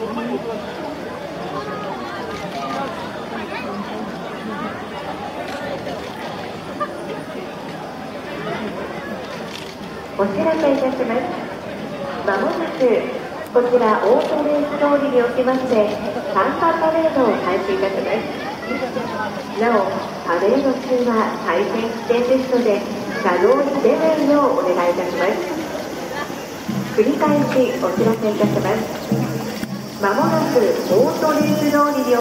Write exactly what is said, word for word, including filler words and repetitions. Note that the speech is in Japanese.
お知らせいたします。まもなくこちらオートレース通りにおきまして参加パレードを開始いたします。なおパレード中は大変危険ですので車道に出ないようお願いいたします。繰り返しお知らせいたします。まもなくオートレース通りに